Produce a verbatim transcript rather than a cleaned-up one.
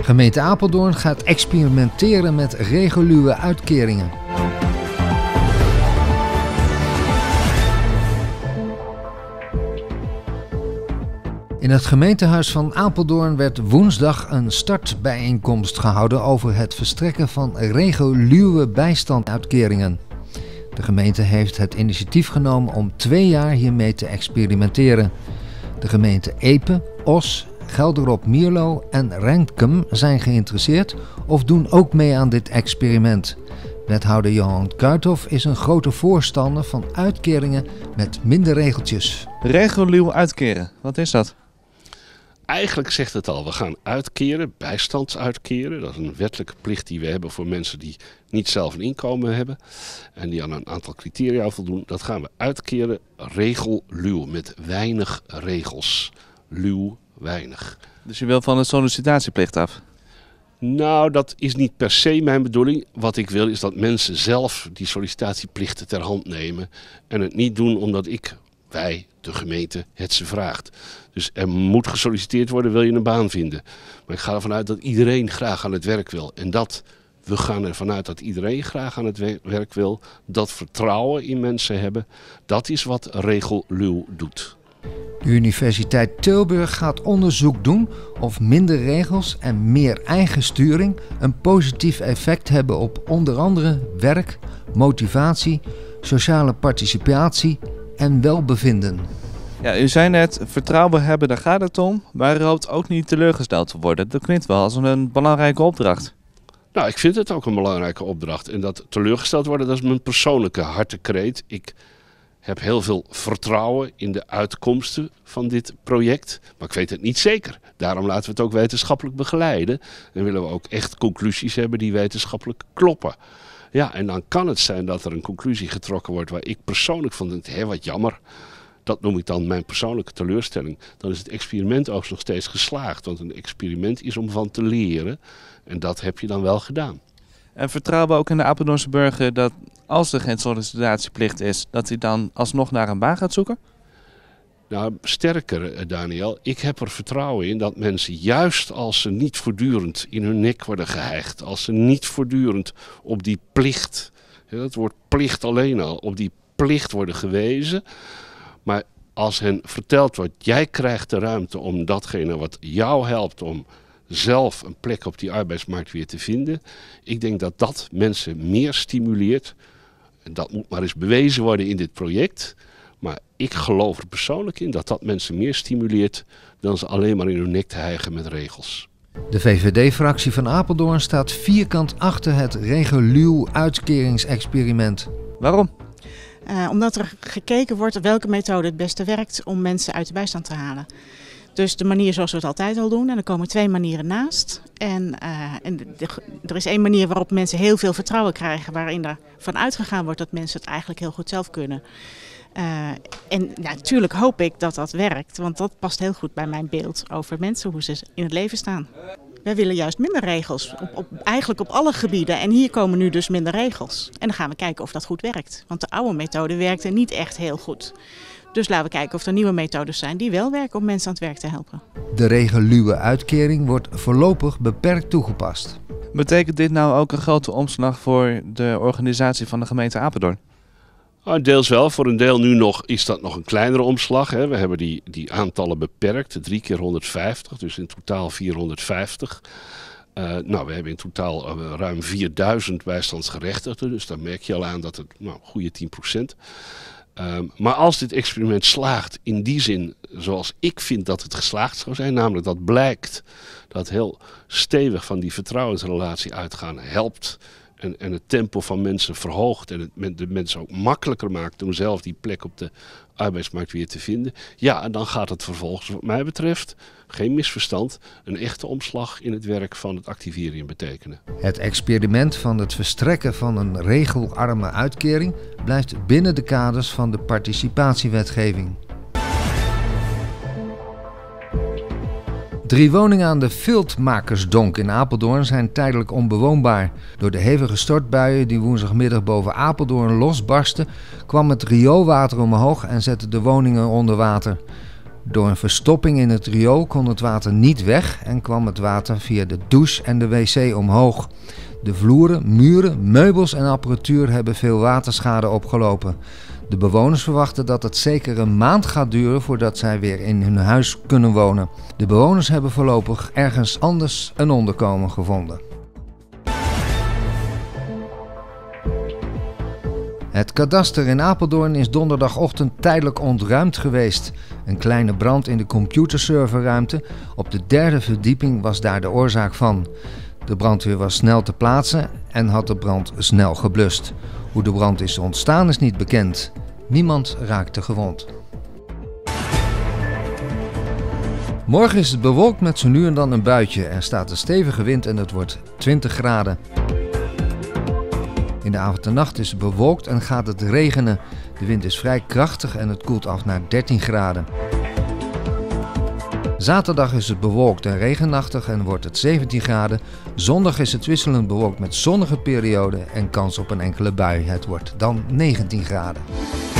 Gemeente Apeldoorn gaat experimenteren met reguliere uitkeringen. In het gemeentehuis van Apeldoorn werd woensdag een startbijeenkomst gehouden over het verstrekken van reguliere bijstandsuitkeringen. De gemeente heeft het initiatief genomen om twee jaar hiermee te experimenteren. De gemeenten Epe, Os, Gelderop-Mierlo en Renkum zijn geïnteresseerd of doen ook mee aan dit experiment. Wethouder Johan Kuithof is een grote voorstander van uitkeringen met minder regeltjes. Regulier uitkeren, wat is dat? Eigenlijk zegt het al, we gaan uitkeren, bijstandsuitkeren. Dat is een wettelijke plicht die we hebben voor mensen die niet zelf een inkomen hebben. En die aan een aantal criteria voldoen. Dat gaan we uitkeren regelluw, met weinig regels. Luw, weinig. Dus je wil van de sollicitatieplicht af? Nou, dat is niet per se mijn bedoeling. Wat ik wil is dat mensen zelf die sollicitatieplichten ter hand nemen. En het niet doen omdat ik, wij, de gemeente, het ze vraagt. Dus er moet gesolliciteerd worden, wil je een baan vinden. Maar ik ga ervan uit dat iedereen graag aan het werk wil. En dat, we gaan ervan uit dat iedereen graag aan het werk wil. Dat vertrouwen in mensen hebben. Dat is wat Reguluw doet. De Universiteit Tilburg gaat onderzoek doen of minder regels en meer eigen sturing een positief effect hebben op onder andere werk, motivatie, sociale participatie en welbevinden. Ja, u zei net, vertrouwen hebben, daar gaat het om, maar u hoopt ook niet teleurgesteld te worden. Dat klinkt wel als een belangrijke opdracht. Nou, ik vind het ook een belangrijke opdracht. En dat teleurgesteld worden, dat is mijn persoonlijke hartekreet. Ik heb heel veel vertrouwen in de uitkomsten van dit project, maar ik weet het niet zeker. Daarom laten we het ook wetenschappelijk begeleiden en willen we ook echt conclusies hebben die wetenschappelijk kloppen. Ja, en dan kan het zijn dat er een conclusie getrokken wordt waar ik persoonlijk van denk, hé, wat jammer. Dat noem ik dan mijn persoonlijke teleurstelling. Dan is het experiment ook nog steeds geslaagd, want een experiment is om van te leren en dat heb je dan wel gedaan. En vertrouwen we ook in de Apeldoornse burger dat als er geen sollicitatieplicht is, dat hij dan alsnog naar een baan gaat zoeken? Nou, sterker Daniel, ik heb er vertrouwen in dat mensen juist als ze niet voortdurend in hun nek worden geheigd, als ze niet voortdurend op die plicht, dat woord plicht alleen al, op die plicht worden gewezen, maar als hen verteld wordt, jij krijgt de ruimte om datgene wat jou helpt om zelf een plek op die arbeidsmarkt weer te vinden. Ik denk dat dat mensen meer stimuleert. En dat moet maar eens bewezen worden in dit project. Maar ik geloof er persoonlijk in dat dat mensen meer stimuleert dan ze alleen maar in hun nek te hijgen met regels. De V V D-fractie van Apeldoorn staat vierkant achter het regulier uitkeringsexperiment. Waarom? Uh, omdat er gekeken wordt welke methode het beste werkt om mensen uit de bijstand te halen. Dus de manier zoals we het altijd al doen. En er komen twee manieren naast. En, uh, en de, de, er is één manier waarop mensen heel veel vertrouwen krijgen. Waarin er van uitgegaan wordt dat mensen het eigenlijk heel goed zelf kunnen. Uh, en ja, natuurlijk hoop ik dat dat werkt. Want dat past heel goed bij mijn beeld over mensen, hoe ze in het leven staan. Wij willen juist minder regels, op, op, eigenlijk op alle gebieden. En hier komen nu dus minder regels. En dan gaan we kijken of dat goed werkt. Want de oude methode werkte niet echt heel goed. Dus laten we kijken of er nieuwe methodes zijn die wel werken om mensen aan het werk te helpen. De reguliere uitkering wordt voorlopig beperkt toegepast. Betekent dit nou ook een grote omslag voor de organisatie van de gemeente Apeldoorn? Nou, deels wel. Voor een deel nu nog is dat nog een kleinere omslag. Hè. We hebben die, die aantallen beperkt. Drie keer honderdvijftig, dus in totaal vierhonderdvijftig. Uh, nou, we hebben in totaal uh, ruim vierduizend bijstandsgerechtigden. Dus daar merk je al aan dat het nou, een goede tien procent. Um, maar als dit experiment slaagt in die zin zoals ik vind dat het geslaagd zou zijn, namelijk dat blijkt dat heel stevig van die vertrouwensrelatie uitgaan helpt en, en het tempo van mensen verhoogt en het de mensen ook makkelijker maakt om zelf die plek op de arbeidsmarkt weer te vinden. Ja, en dan gaat het vervolgens wat mij betreft, geen misverstand, een echte omslag in het werk van het activeren betekenen. Het experiment van het verstrekken van een regelarme uitkering blijft binnen de kaders van de participatiewetgeving. Drie woningen aan de Viltmakersdonk in Apeldoorn zijn tijdelijk onbewoonbaar. Door de hevige stortbuien die woensdagmiddag boven Apeldoorn losbarsten, kwam het rioolwater omhoog en zette de woningen onder water. Door een verstopping in het riool kon het water niet weg en kwam het water via de douche en de wc omhoog. De vloeren, muren, meubels en apparatuur hebben veel waterschade opgelopen. De bewoners verwachten dat het zeker een maand gaat duren voordat zij weer in hun huis kunnen wonen. De bewoners hebben voorlopig ergens anders een onderkomen gevonden. Het kadaster in Apeldoorn is donderdagochtend tijdelijk ontruimd geweest. Een kleine brand in de computerserverruimte op de derde verdieping was daar de oorzaak van. De brandweer was snel te plaatsen en had de brand snel geblust. Hoe de brand is ontstaan is niet bekend. Niemand raakte gewond. Morgen is het bewolkt met zo nu en dan een buitje. Er staat een stevige wind en het wordt twintig graden. In de avond en nacht is het bewolkt en gaat het regenen. De wind is vrij krachtig en het koelt af naar dertien graden. Zaterdag is het bewolkt en regenachtig en wordt het zeventien graden. Zondag is het wisselend bewolkt met zonnige perioden en kans op een enkele bui. Het wordt dan negentien graden.